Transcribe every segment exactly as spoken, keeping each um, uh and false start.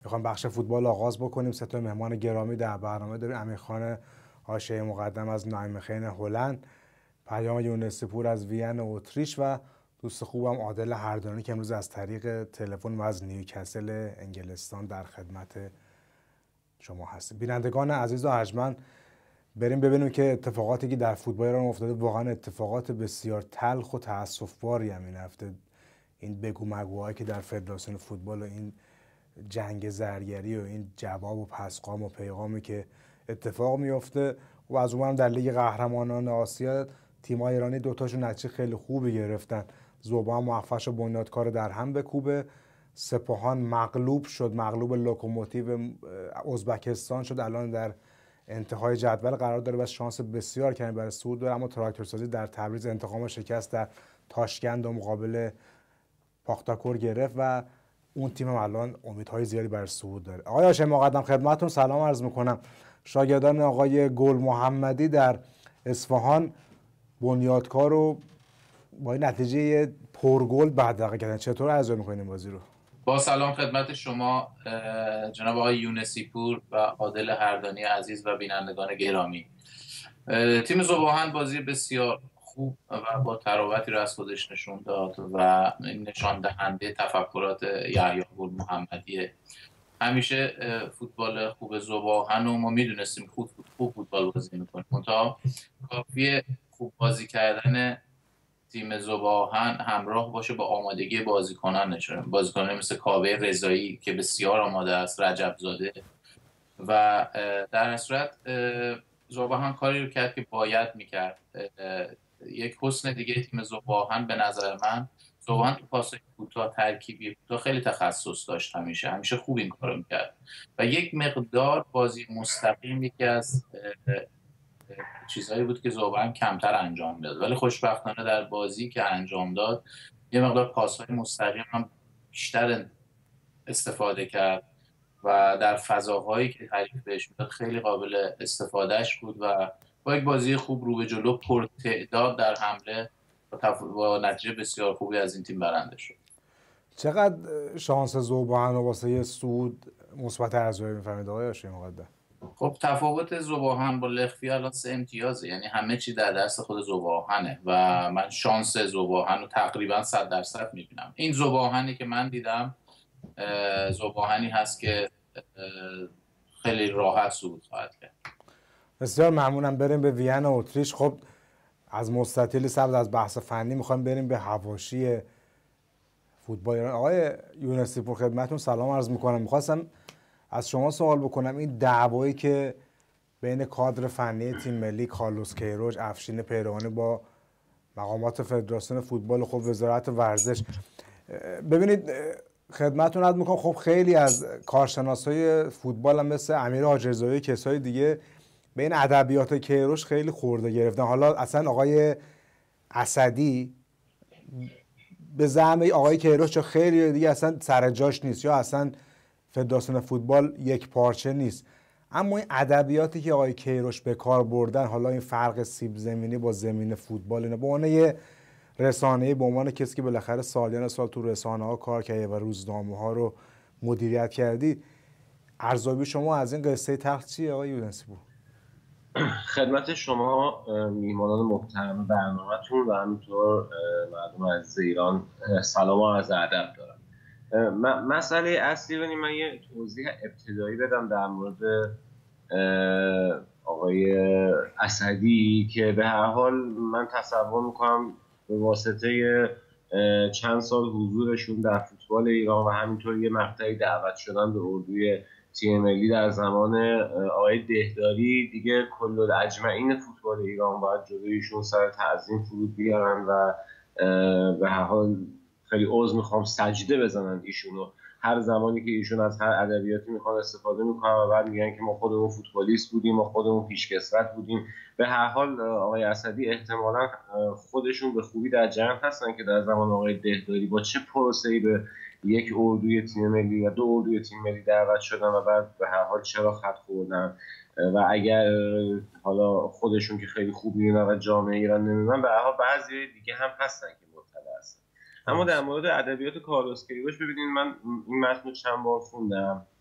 میخوام بخش فوتبال آغاز بکنیم. سه تا مهمان گرامی در برنامه داریم. امیرخان حاشیه مقدم از نایمخین هلند، پیام یونس پور از وین اتریش و دوست خوبم عادل هردانی که امروز از طریق تلفن و از نیوکاسل انگلستان در خدمت شما هستیم. بینندگان عزیز و ارجمند، بریم ببینیم که اتفاقاتی که در فوتبال ایران افتاده واقعا اتفاقات بسیار تلخ و تأسف‌باری هم این هفته. این بگو مگوهایی که در فدراسیون فوتبال و این جنگ زرگری و این جواب و پسقام و پیغامی که اتفاق میفته و از اونم در لیگ قهرمانان آسیا تیم‌های ایرانی دوتاشون نتیجه خیلی خوبی گرفتن. ذوبان موفق شد بنیادکار در هم بکوبه، سپاهان مغلوب شد، مغلوب لوکوموتیو ازبکستان شد، الان در انتهای جدول قرار داره و شانس بسیار کمی برای صعود داره، اما تراکتورسازی در تبریز انتقام شکست در تاشکند و مقابل پاختاکور گرفت و اون تیم هم الان امیدهای زیادی برای صعود داره. آقای هاشمی مقدم خدمتتون سلام عرض میکنم. شاگردان آقای گل محمدی در اصفهان بنیادکار رو با این نتیجه پرگل بدرقه کردن. چطور ارزیابی میکنین این بازی رو؟ با سلام خدمت شما جناب آقای یونسی پور و عادل هردانی عزیز و بینندگان گرامی. تیم ذوب‌آهن بازی بسیار خوب و با تراوتی رو از خودش نشون داد و این نشان دهنده تفکرات یحیی گل محمدیه. همیشه فوتبال خوب ذوب‌آهن رو ما میدونستیم خوب خوب فوتبال بازی میکنه، منتها کافیه خوب بازی کردن تیم ذوب‌آهن همراه باشه با آمادگی بازیکنان نشون بازیکنان مثل کاوه رضایی که بسیار آماده است، رجب زاده و در هر صورت ذوب‌آهن کاری رو کرد که باید میکرد. یک حسن دیگه تیم ذوب‌آهن به نظر من، ذوب‌آهن تو پاس‌های کوتاه ترکیبی کوتاه خیلی تخصص داشت، همیشه همیشه خوب این کارو میکرد و یک مقدار بازی مستقیم یکی از چیزهایی بود که ذوب‌آهن کمتر انجام داد، ولی خوشبختانه در بازی که انجام داد یه مقدار پاس‌های مستقیم هم بیشتر استفاده کرد و در فضاهایی که حریف بهش میداد خیلی قابل استفادهش بود و با یک بازی خوب رو به جلو پرتعداد در حمله با نتیجه بسیار خوبی از این تیم برنده شد. چقدر شانس ذوب‌آهن واسه صعود مثبت ارزیابی می‌فرمایید آقای هاشمی مقدم؟ خب تفاوت ذوب‌آهن با لخفی الان سه امتیازه، یعنی همه چی در دست خود ذوب‌آهنه و من شانس ذوب‌آهن رو تقریبا صد درصد میبینم. این ذوب‌آهنی که من دیدم ذوب‌آهنی هست که خیلی راحت صعود خواهد کرد. بسیار ممنونم. بریم به وین اتریش. خب از مستطیل سبز از بحث فنی میخوایم بریم به حواشی فوتبال ایران. آقای یونسی پور خدمتتون سلام عرض میکنم. میخواستم از شما سوال بکنم، این دعوایی که بین کادر فنی تیم ملی کارلوس کیروش، افشین پیروانی با مقامات فدراسیون فوتبال، خب وزارت ورزش، ببینید خدمتتون عرض میکنم، خب خیلی از کارشناسای فوتبال هم مثل امیر حاجی‌رضایی کسای دیگه به این ادبیات کیروش خیلی خورده گرفتن. حالا اصلا آقای اسدی به زعم آقای کیروش چون خیلی دیگه اصلا سر جاش نیست یا اصلا فدراسیون فوتبال یک پارچه نیست، اما این ادبیاتی که آقای کیروش به کار بردن، حالا این فرق سیب زمینی با زمین فوتبال، اینه به عنوان یه رسانه‌ای، به عنوان کسی که بالاخره سالیان سال تو رسانه‌ها کار کردی و روزنامه‌ها رو مدیریت کردی، ارزیابی شما از این قصه تلخ چیه آقای یونسی پور؟ خدمت شما میهمانان محترم برنامه‌تون و همینطور مردم عزیز ایران سلام و عرض ادب دارم. مسئله اصلی رو من یه توضیح ابتدایی بدم در مورد آقای اسدی که به هر حال من تصور میکنم به واسطه چند سال حضورشون در فوتبال ایران و همینطور یه مقطعی دعوت شدن به اردوی تیم ملی در زمان آقای دهداری، دیگه کل اجمعین فوتبال ایران باید جلویشون سر تعظیم فرود بیارن و به هر حال خیلی عذر میخوام سجده بزنن ایشونو هر زمانی که ایشون از هر ادبیاتی میخوان استفاده میکنن و بعد میگن که ما خودمون فوتبالیست بودیم، ما خودمون پیشکسوت بودیم. به هر حال آقای اسدی احتمالاً خودشون به خوبی در جریان هستن که در زمان آقای دهداری با چه پروسه‌ای به یک اردوی تیم ملی یا دو اردوی تیم ملی دعوت شدن و بعد به هر حال چرا خط خوردن و اگر حالا خودشون که خیلی خوب میدونن و جامعه ایران نمیدونن، به هر حال بعضی دیگه هم هستن که مطلع هستن. اما در مورد ادبیات کارلوس کیروش ببینید، من این متن رو چند بار خوندم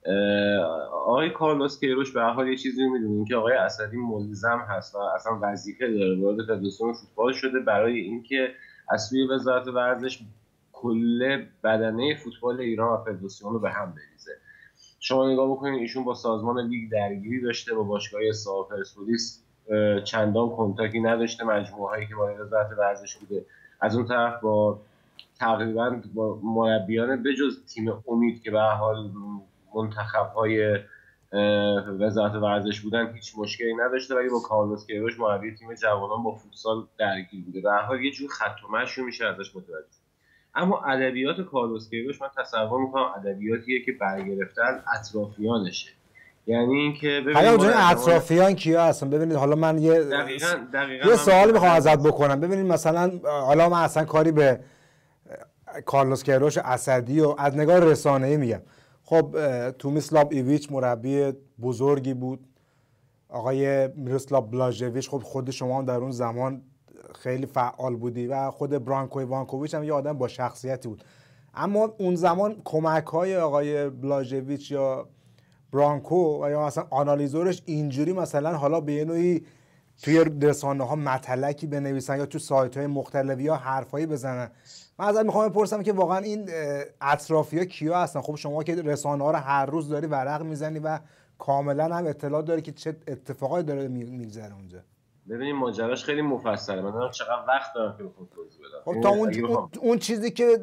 آقای کارلوس کیروش به هر حال یه چیزی میدونیم که آقای اسدی ملزم هست و اصلا وظیفه داره وارد فدراسیون فوتبال شده برای اینکه از سوی وزارت ورزش کل بدنه فوتبال ایران و فدراسیون رو به هم بریزه. شما نگاه بکنید ایشون با سازمان لیگ درگیری داشته، با باشگاه استقلال پرسپولیس چندان کنتاکتی نداشته، مجموعه هایی که با وزارت ورزش بوده. از اون طرف با تقریبا با مربیان بجز تیم امید که به هر حال منتخب‌های وزارت ورزش بودن هیچ مشکلی نداشته، ولی با کارلوس کیروش مربی تیم جوانان با فوتسال درگیر بوده. به هر حال یه جور خط و مشی میشه ازش متوجه. اما ادبیات کارلوس کیروش من تصور میکنم ادبیاتیه که برگرفته از اطرافیانشه. یعنی اینکه ببینید اونجا اطرافیان کیا هستن؟ ببینید حالا من یه دقیقاً دقیقاً یه سوال میخوام ازت بکنم. ببینید مثلا حالا من اصلا کاری به کارلوس کیروش اسدی و از نگاه رسانه‌ای میگم. خب تومیسلاو ایویچ مربی بزرگی بود، آقای میروسلاو بلاژویچ خب خود شما هم در اون زمان خیلی فعال بودی و خود برانکو ایوانکوویچ هم یه آدم با شخصیتی بود. اما اون زمان کمک‌های آقای بلاژویچ یا برانکو و یا مثلا آنالیزورش اینجوری مثلا حالا به نوعی توی رسانه‌ها مطلقی بنویسن یا تو سایت‌های مختلف یا حرفایی بزنن. من ازت میخوام بپرسم که واقعا این اطرافی‌ها کیا هستن؟ خب شما که رسانه‌ها رو هر روز داری ورق میزنی و کاملا هم اطلاع داری که چه اتفاقایی داره میگذره اونجا. ببینید ماجراش خیلی مفصله، من دارم چقدر وقت دارم که بخوام توضیح بدم. خب تا اون اون, اون چیزی که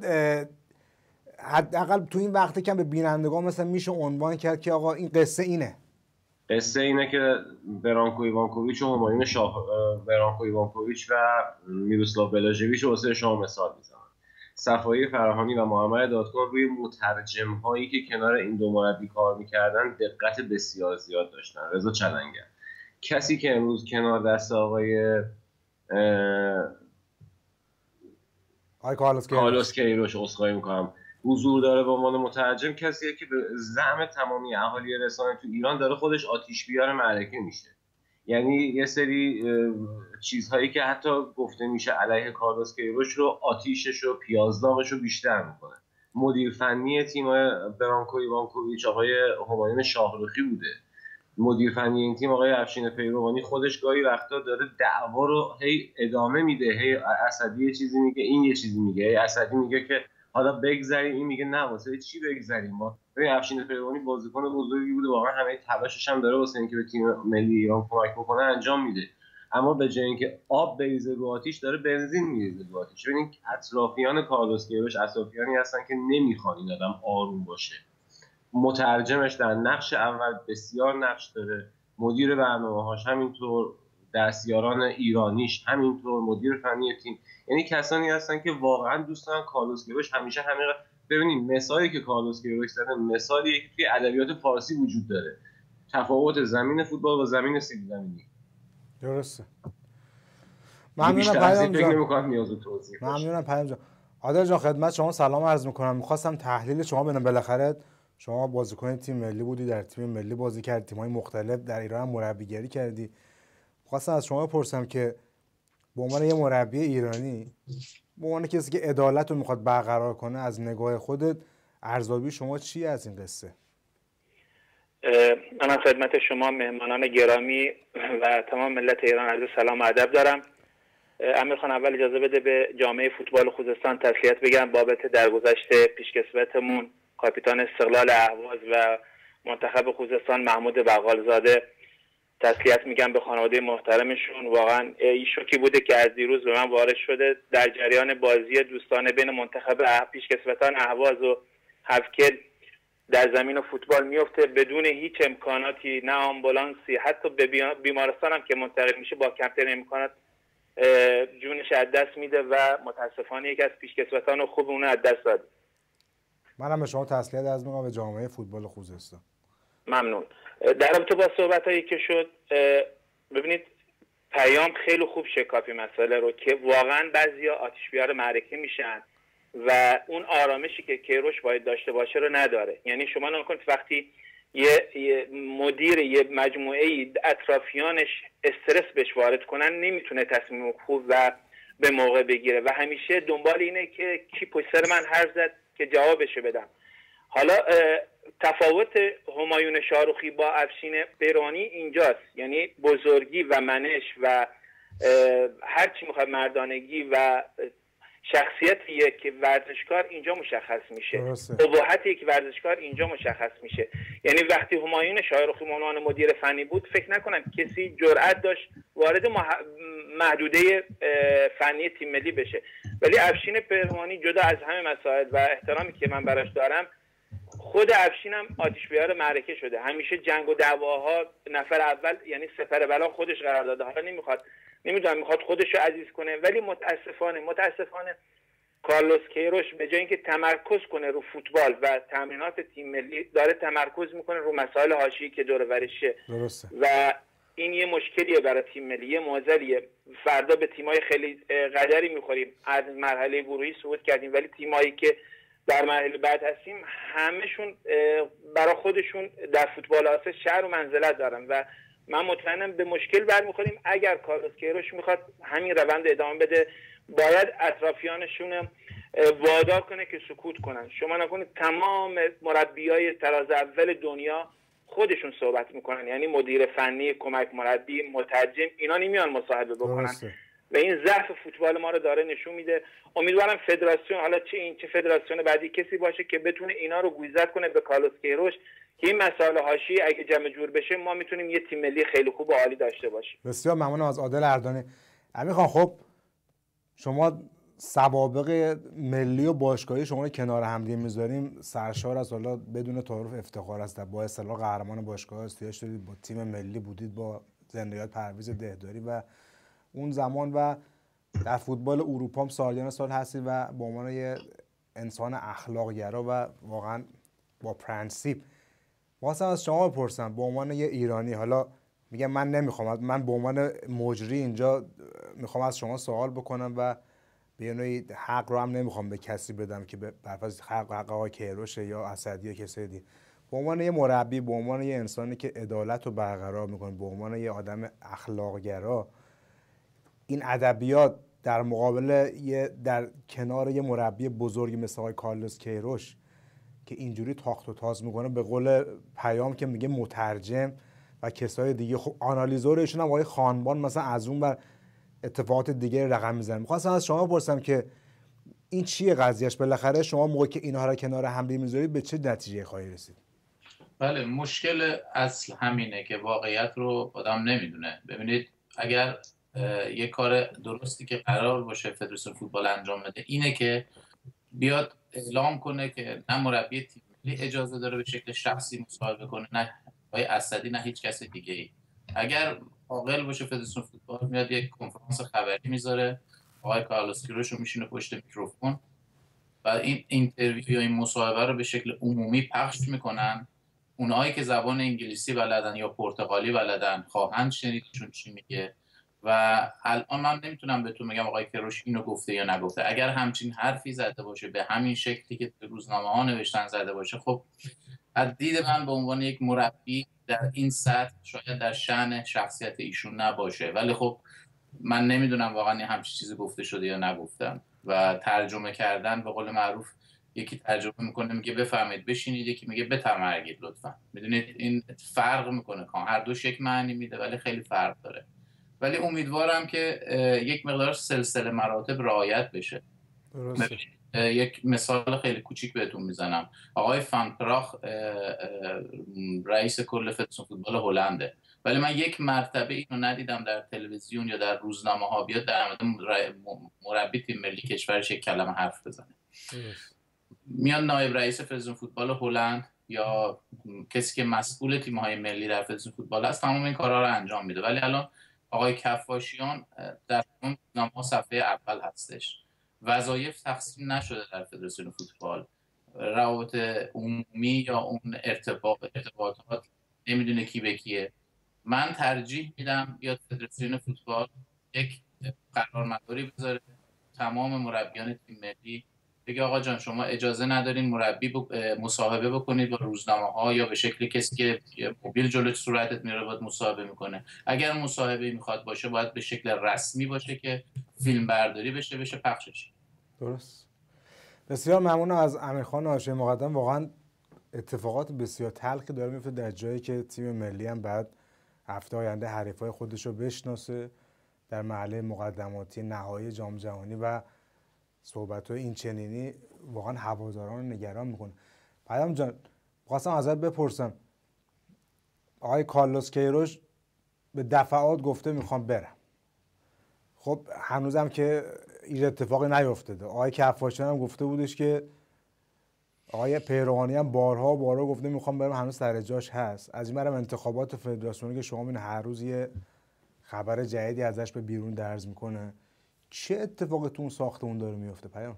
حداقل تو این وقتی که به بینندگان مثلا میشه عنوان کرد که آقا این قصه اینه. قصه اینه که برانکو ایوانکوویچ و همایون شاه برانکو ایوانکوویچ و میروسلاو بلاژویچ واسه شما مثال میزنم. صفایی فراهانی و محمد دادکار روی مترجم هایی که کنار این دو مربی کار میکردن دقت بسیار زیاد داشتن. رضا چلنگر کسی که امروز کنار دست آقای آقای کارلوس کارلوس کیروش عذرخواهی میکنم حضور داره به عنوان مترجم، کسیه که به زعم تمامی اهالی رسانه تو ایران داره خودش آتش بیار معرکه میشه. یعنی یه سری چیزهایی که حتی گفته میشه علیه کارلوس کیروش رو آتیشش و پیازداغش رو بیشتر میکنه. مدیر فنی تیم برانکو ایوانکوویچ آقای همایون شاهرخی بوده. مدیر فنی این تیم آقای افشین پیروانی خودش گاهی وقتا داره دعوا رو هی ادامه میده. هی اسدی یه چیزی میگه، این یه چیزی میگه. هی اسدی میگه که حالا بگذریم، این میگه نه واسه چی بگذریم. ما ببین افشین پیروانی بازیکن بزرگی بوده، واقعا همه تلاشش هم داره واسه اینکه به تیم ملی ایران کمک بکنه انجام میده. اما به جای اینکه آب بریزه رو آتیش داره بنزین میریزه رو آتیش. ببین اطرافیان کارلوس کیروش اطرافیانی هستن که نمیخوان این آدم آروم باشه. مترجمش در نقش اول بسیار نقش داره، مدیر برنامه‌هاش همینطور، دستیاران ایرانیش همینطور، مدیر فنی تیم، یعنی کسانی هستن که واقعا دوست دارن کارلوس کیروش همیشه همین. ببینید مثالی که کارلوس کیروش زده مثالیه که توی ادبیات فارسی وجود داره. تفاوت زمین فوتبال با زمین سیب زمینی. درسته. ممنونم پیام جان. فکر نمی‌کنم نیاز به توضیح باشه. ممنونم پیام جان. عادل جان خدمت شما سلام عرض می‌کنم. می‌خواستم تحلیل شما ببینم. بالاخره شما بازیکن تیم ملی بودی، در تیم ملی بازی کردی، تیم‌های مختلف در ایران هم مربیگری کردی. خواستم از شما بپرسم که به عنوان یه مربی ایرانی، به عنوان کسی که عدالت رو میخواد برقرار کنه، از نگاه خودت ارزیابی شما چیه از این قصه؟ من خدمت شما مهمانان گرامی و تمام ملت ایران عرض سلام و ادب دارم. امیر خان اول اجازه بده به جامعه فوتبال خوزستان تسلیت بگم بابت درگذشت پیشکسوتمون کاپیتان استقلال اهواز و منتخب خوزستان محمود بقالزاده. تسلیت میگم به خانواده محترمشون. واقعا این شوکی بوده که از دیروز به من وارد شده در جریان بازی دوستانه بین منتخب پیشکسوتان اهواز و هفکل در زمین فوتبال میفته بدون هیچ امکاناتی، نه آمبولانسی، حتی به بیمارستان هم که منتقل میشه با کمترین امکانات جونش از دست میده و متاسفانه یکی از پیشکسوتان خوب اون از دست داد. منم به شما تسلیت عرض میکنم به جامعه فوتبال خوزستان. ممنون. در رابطه با صحبتایی که شد، ببینید پیام خیلی خوب شکافی مسئله رو که واقعا بعضیا آتش بیار معرکه میشن و اون آرامشی که کیروش باید داشته باشه رو نداره. یعنی شما نگاه کنید وقتی یه, یه مدیر یه مجموعه اطرافیانش استرس بهش وارد کنن نمیتونه تصمیم خوب و به موقع بگیره و همیشه دنبال اینه که کی پشت سر من حرف زد که جوابشو بدم. حالا تفاوت همایون شاروخی با افشین بهروانی اینجاست، یعنی بزرگی و منش و هر چی میخواد مردانگی و شخصیت یک ورزشکار اینجا مشخص میشه، ابهت یک ورزشکار اینجا مشخص میشه. یعنی وقتی همایون شاروخی به عنوان مدیر فنی بود فکر نکنم کسی جرأت داشت وارد محدوده فنی تیم ملی بشه، ولی افشین بهروانی جدا از همه مسائل و احترامی که من براش دارم، خود افشین هم آتش بیار معرکه شده، همیشه جنگ و دعواها نفر اول یعنی سپر بلا خودش قرار داده. حالا نمیخواد نمیدونم میخواد خودش رو عزیز کنه، ولی متاسفانه متاسفانه کارلوس کیروش به جای اینکه تمرکز کنه رو فوتبال و تمرینات تیم ملی داره تمرکز میکنه رو مسائل حاشیه‌ای که دور و برشه و این یه مشکلیه برای تیم ملی، یه معضلیه. فردا به تیمای خیلی قدری میخوریم، از مرحله گروهی صعود کردیم ولی تیمایی که در مرحله بعد هستیم همهشون برای خودشون در فوتبال آسیا شهر و منزلت دارن و من مطمئنم به مشکل برمیخوریم اگر کارلوس کیروش میخواد همین روند ادامه بده. باید اطرافیانشون وادار کنه که سکوت کنن. شما نکنید تمام مربیای تراز اول دنیا خودشون صحبت میکنن، یعنی مدیر فنی، کمک مربی، مترجم، اینا نمیان مصاحبه بکنن درسته. و این ضعف فوتبال ما رو داره نشون میده. امیدوارم فدراسیون، حالا چه این چه فدراسیون بعدی، کسی باشه که بتونه اینا رو گویزد کنه به کارلوس کیروش که این مسائل حاشیه‌ای اگه جمع جور بشه ما میتونیم یه تیم ملی خیلی خوب و عالی داشته باشیم. بسیار ممنونم از عادل اردانی. امیر خان، خب شما سوابق ملی و باشگاهی شما رو کنار هم دیگه میذاریم، سرشار از حالا بدون تعارف افتخار است، با اصطلاح قهرمان باشگاه استیاش شدید، با تیم ملی بودید، با زنده‌یاد پرویز دهداری و اون زمان و در فوتبال اروپا هم سالیان سال هستید و به عنوان یه انسان اخلاق‌گرا و واقعا با پرنسیپ. واسه از شما بپرسم به عنوان یه ایرانی، حالا میگم من نمیخوام، من به عنوان مجری اینجا میخوام از شما سوال بکنم و به نوعی حق رو هم نمیخوام به کسی بدم که به برفض حق حق آقای کیروش یا اسدی یا کسی دیگه. به عنوان یه مربی، به عنوان یه انسانی که عدالت رو برقرار میکنه، به عنوان یه آدم اخلاق‌گرا، این ادبیات در مقابل یه در کنار یه مربی بزرگی مثل آقای کارلوس کیروش که اینجوری تاخت و تاز میکنه، به قول پیام که میگه مترجم و کسای دیگه، خب آنالیزورشون هم آقای خانبان مثلا از اون بر اتفاقات دیگه رقم میزنه. می‌خواستم از شما بپرسم که این چیه قضیهش؟ بالاخره شما موقعی که اینها رو کنار هم میذارید به چه نتیجه خواهی رسید؟ بله، مشکل اصل همینه که واقعیت رو آدم نمیدونه. ببینید اگر یه کار درستی که قرار باشه فدراسیون فوتبال انجام بده اینه که بیاد اعلام کنه که نه مربی تیم ملی اجازه داره به شکل شخصی مصاحبه کنه، نه آقای اسدی، نه هیچ کس دیگه ای. اگر عاقل باشه فدراسیون فوتبال میاد یک کنفرانس خبری میذاره، آقای کارلوس کیروش رو میشینه پشت میکروفون و این اینترویو یا این مصاحبه رو به شکل عمومی پخش میکنن. اونایی که زبان انگلیسی بلدن یا پرتغالی بلدن خواهند شنیدشون چی میگه. و الان من نمیتونم بهتون بگم آقای کیروش اینو گفته یا نگفته. اگر همچین حرفی زده باشه به همین شکلی که تو روزنامه ها نوشتن زده باشه، خب از دید من به عنوان یک مربی در این سطح شاید در شأن شخصیت ایشون نباشه، ولی خب من نمیدونم واقعا همچین چیزی گفته شده یا نگفتم. و ترجمه کردن به قول معروف، یکی ترجمه میکنه میگه بفهمید بشینید، یکی میگه بتمرگید لطفا. میدونید این فرق میکنه، کام هر دوش یک معنی میده ولی خیلی فرق داره. ولی امیدوارم که یک مقدار سلسله مراتب رعایت بشه. یک مثال خیلی کوچیک بهتون میزنم. آقای فان پراخ رئیس کل فدراسیون فوتبال هلنده، ولی من یک مرتبه اینو ندیدم در تلویزیون یا در روزنامه ها بیاد در مورد مربی تیم ملی کشورش یک کلمه حرف بزنه. میان نایب رئیس فدراسیون فوتبال هلند یا کسی که مسئول تیم‌های ملی در فدراسیون فوتبال است تمام این کارها رو انجام میده. ولی الان آقای کفاشیان در اون نامه صفحه اول هستش. وظایف تقسیم نشده در فدراسیون فوتبال. روابط عمومی یا اون ارتباط ارتباطات نمیدونه کی به کیه. من ترجیح میدم بیاد فدراسیون فوتبال یک قرارمداری بذاره، تمام مربیان تیم ملی بگه آقا جان شما اجازه ندارین مربی مصاحبه بکنید با روزنامه ها یا به شکل کسی که موبیل جلوی صورتت میره باید مصاحبه میکنه. اگر مصاحبه میخواد باشه باید به شکل رسمی باشه که فیلم برداری بشه بشه پخش شه. درست. بسیار ممنونم از امیرخان هاشمی مقدم. واقعا اتفاقات بسیار تلخی داره میفته در جایی که تیم ملی هم بعد هفته آینده حریفای خودش رو بشناسه در مرحله مقدماتی نهایی جام جهانی و صحبت‌های این چنینی واقعا هواداران رو نگران میکنه. پیام جان خواستم ازت بپرسم، آقای کارلوس کیروش به دفعات گفته میخوام برم، خب هنوزم که این اتفاقی نیفتاده. آقای کفاشیان هم گفته بودش که آقای پیروانی هم بارها بارها گفته میخوام برم، هنوز سر جاش هست. از این برم انتخابات فدراسیونی که شما ببین هر روز یه خبر جدیدی ازش به بیرون درز میکنه، چه اتفاقی تو اون ساختمون داره میفته پیام؟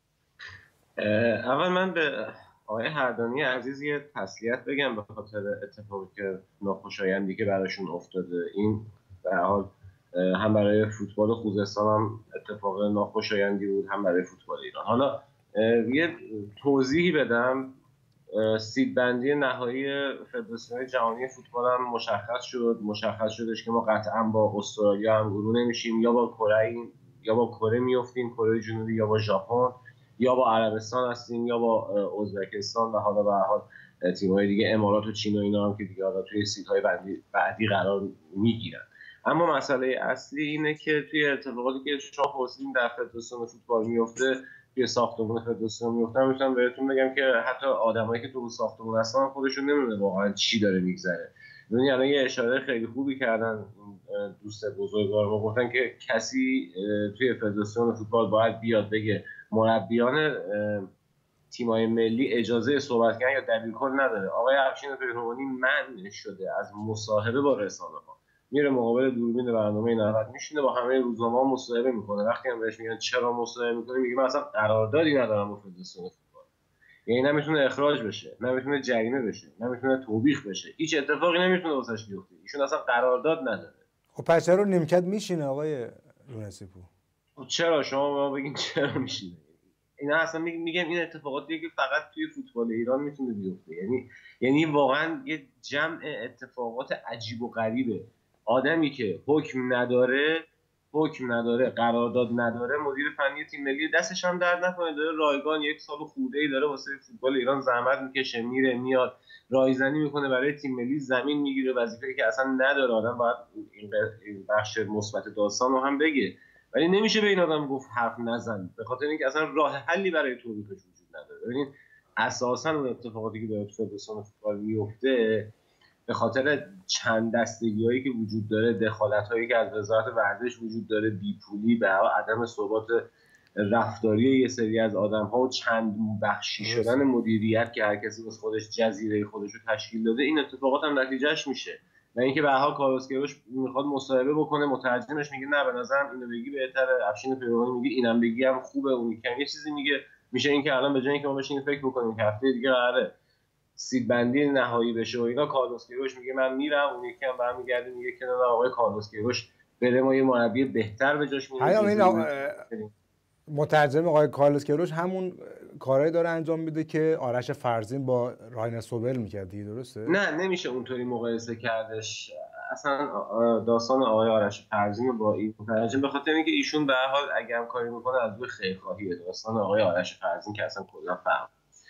اول من به آقای هردانی عزیز یه تسلیت بگم به خاطر اتفاقی که ناخوشایندی که براشون افتاده. این به هر حال هم برای فوتبال خوزستان هم اتفاق ناخوشایندی بود، هم برای فوتبال ایران. حالا یه توضیحی بدم. سید بندی نهایی فدراسیون جهانی فوتبال هم مشخص شد. مشخص شدش که ما قطعا با استرالیا هم گروه نمیشیم، یا با کره یا با کره میافتیم، کره جنوبی، یا با ژاپن، یا با عربستان هستیم، یا با ازبکستان و حالا به هر حال تیم‌های دیگه امارات و چین و اینا هم که دیگه حالا توی سیدهای بعدی بعدی قرار میگیرن. اما مسئله اصلی اینه که توی اتفاقاتی که شما پرسیدین در فدراسیون فوتبال میفته، توی ساختمان فدراسیون میفته، میتونم بهتون بگم که حتی آدمایی که تو ساختمان هستن خودشون نمیدونن واقعا چی داره میگذره. یعنی الان یه اشاره خیلی خوبی کردن دوست بزرگوار ما، گفتن که کسی توی فدراسیون فوتبال باید بیاد بگه مربیان تیم‌های ملی اجازه صحبت کردن یا دبیرکل نداره. آقای افشین پیروانی منع شده از مصاحبه با رسانه‌ها، میره مقابل دوربین برنامه نود میشینه با همه روزنامه‌ها مصاحبه میکنه. وقتی هم بهش میگن چرا مصاحبه میکنی، میگه من اصلا قراردادی ندارم با فدراسیون فوتبال. یعنی نمیتونه اخراج بشه، نمیتونه جریمه بشه، نمیتونه توبیخ بشه، هیچ اتفاقی نمیتونه واسش بیفته. ایشون اصلا قرارداد نداره. خب پس چرا نیمکت میشینه آقای یونسی پور؟ خب چرا شما ما بگین چرا میشینه؟ اینا اصلا میگم این اتفاقاتی که فقط توی فوتبال ایران میتونه بیفته. یعنی یعنی واقعا یه جمع اتفاقات عجیب و غریبه. آدمی که حکم نداره، حکم نداره، قرارداد نداره، مدیر فنی تیم ملی دستش هم درد نکنه، داره رایگان یک سال خورده‌ای داره واسه فوتبال ایران زحمت میکشه، میره میاد رایزنی میکنه برای تیم ملی، زمین میگیره، وظیفه‌ای که اصلا نداره. آدم باید این بخش مثبت داستان رو هم بگه، ولی نمیشه به این آدم گفت حرف نزن، به خاطر اینکه اصلا راه حلی برای توبیخش وجود نداره. ببینید اساسا اون اتفاقاتی که داره تو فدراسیون فوتبال میفته به خاطر چند دستگی‌هایی که وجود داره، دخالت‌هایی که از وزارت ورزش وجود داره، بیپولی، به عدم ثبات رفتاری یه سری از آدم‌ها و چند بخشی شدن مدیریت که هر کسی واسه خودش جزیره خودش رو تشکیل داده، این اتفاقات هم نتیجهش میشه. و اینکه به هر حال کارلوس کیروش میخواد مصاحبه بکنه، مترجمش میگه نه به نظرم اینو بگی بهتره، افشین پیروانی میگه اینم بگی هم خوبه، اون یکی یه چیزی میگه، میشه اینکه الان به جای اینکه ما بشینیم فکر بکنیم که هفته دیگه قراره سید بندی نهایی بشه و اینا، کارلوس کیروش میگه من میرم، اون یکی هم برمیگرده میگه که نه آقای کارلوس کیروش بره، ما یه مربی بهتر به جاش میاریم. مترجم آقای کارلوس کیروش همون کارهایی داره انجام میده که آرش فرزین با راین سوبل میکرد دیگه، درسته؟ نه نمیشه اونطوری مقایسه کردش. اصلا داستان آقای آرش فرزین با این مترجم به خاطر اینکه ایشون به هر حال اگه هم کاری میکنه از روی خیرخواهیه. داستان آقای آرش فرزین که اصلا کلا فرق.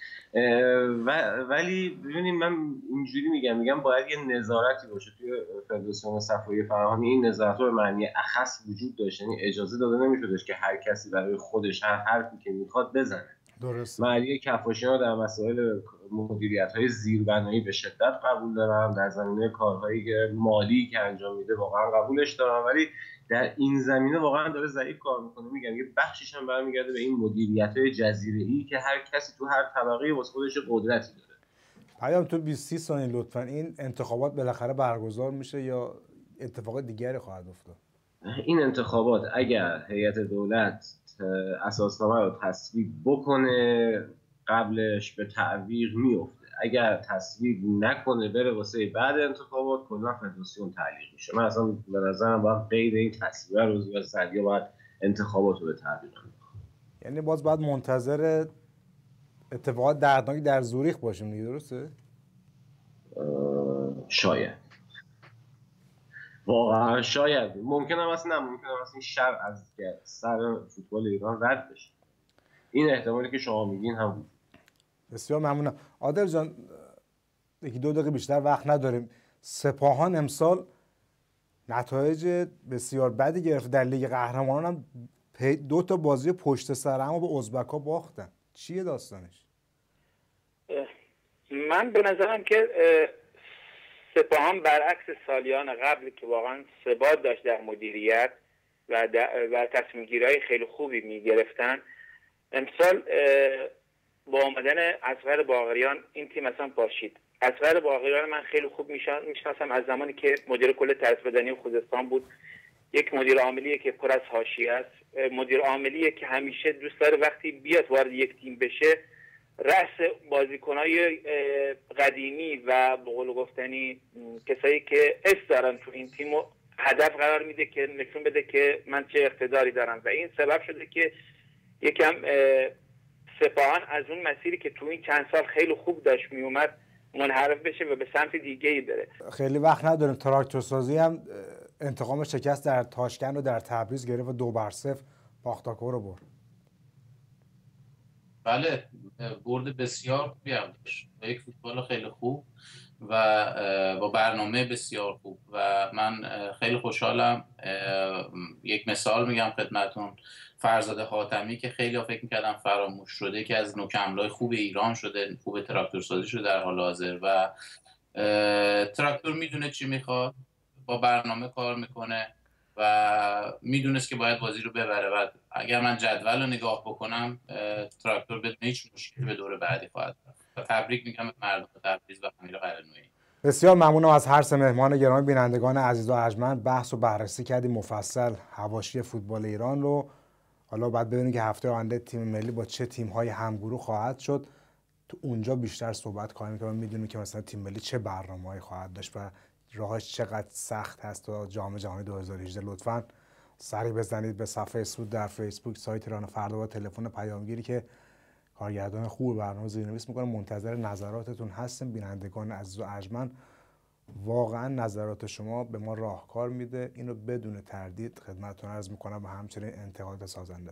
ولی ببینید من اینجوری میگم میگم باید یه نظارتی باشه توی فدراسیون صفوی فراهانی. این نظارت رو به معنی اخص وجود داشت، یعنی اجازه داده نمیشدش که هر کسی برای خودش هر حرفی که میخواد بزنه. درست. معالی کفاشیان در مسائل مدیریت‌های زیربنایی به شدت قبول دارم، در زمینه کارهایی که مالی که انجام میده واقعا قبولش دارم، ولی در این زمینه واقعا داره ضعیف کار میکنه. میگم یه بخشیش هم برمیگرده به این مدیریت‌های جزیره‌ای که هر کسی تو هر طبقه واسه خودش قدرتی داره. پیام تو بیست ثانیه لطفاً، این انتخابات بالاخره برگزار میشه یا اتفاق دیگری خواهد افتاد؟ این انتخابات اگر هیئت دولت اساسنامه رو تصویب بکنه قبلش به تعویق میفته، اگر تصویب نکنه بره واسه بعد انتخابات کلا فدراسیون تعلیق میشه. من اصلا به نظرم باید غیر این تصویب روز یا سریع باید انتخابات رو به تعویق کنه. یعنی باز باید منتظر اتفاقات دردناکی در زوریخ باشیم دیگه، درسته؟ شاید واقعا شاید ممکنه اصلا ممکنه اصلا این شر از سر فوتبال ایران رد بشه. این احتمالی که شما میگین هم بسیار ممنونم. عادل جان یکی دو دقیقه بیشتر وقت نداریم. سپاهان امسال نتایج بسیار بدی گرفت در لیگ قهرمانان هم دو تا بازی پشت سر هم به ازبک‌ها باختن. چیه داستانش؟ من به نظرم که سپاهان برعکس سالیان قبل که واقعا ثبات داشت در مدیریت و و تصمیم گیری‌های خیلی خوبی می‌گرفتن، امسال با آمدن اصغر باقریان این تیم اصلا پاشید. اصغر باقریان من خیلی خوب میشناسم از زمانی که مدیر کل ترس بدنی خوزستان بود. یک مدیر عاملیه که پر از حاشیه است، مدیر عاملیه که همیشه دوست داره وقتی بیاد وارد یک تیم بشه رأس بازیکنای قدیمی و به قول گفتنی کسایی که اس دارن تو این تیمو هدف قرار میده که نشون بده که من چه اقتداری دارم و این سبب شده که یکم سپاهان از اون مسیری که تو این چند سال خیلی خوب داشت میومد منحرف بشه و به سمت دیگه ای بره. خیلی وقت نداریم. تراکتورسازی هم انتقام شکست در تاشکند و در تبریز گرفت و دو بر صفر پاختاکو رو برد. بله، برد بسیار خوبی هم داشت با یک فوتبال خیلی خوب و با برنامه بسیار خوب و من خیلی خوشحالم. یک مثال میگم خدمتون، فرزاد حاتمی که خیلی ها فکر میکردم فراموش شده که از نوکملای خوب ایران شده، خوب تراکتورسازی شده در حال حاضر و تراکتور میدونه چی میخواد، با برنامه کار میکنه و میدونست که باید بازی رو ببره و اگر من جدول رو نگاه بکنم تراکتور بدون هیچ مشکلی به دور بعدی خواهد رفت و تبریک میگم به مردم تبریز و امیر قلعه‌نویی. بسیار ممنونم از هر سه مهمان گرامی. بینندگان عزیز و ارجمند بحث و بررسی کردیم مفصل حواشی فوتبال ایران رو. حالا باید ببینیم که هفته آینده تیم ملی با چه تیم‌های همگروه خواهد شد. تو اونجا بیشتر صحبت کنیم که ما میدونیم که مثلا تیم ملی چه برنامه‌ای خواهد داشت و راهش چقدر سخت هست تا جام جهانی دو هزار و هجده. لطفاً سری بزنید به صفحه سود در فیسبوک، سایت ایران فردا با تلفن پیامگیری که کارگردان خوب برنامه زیرنویس میکنه. منتظر نظراتتون هستیم. بینندگان عزیز و ارجمند واقعا نظرات شما به ما راهکار میده، اینو بدون تردید خدمتتون عرض میکنم و همچنین انتقاد سازنده.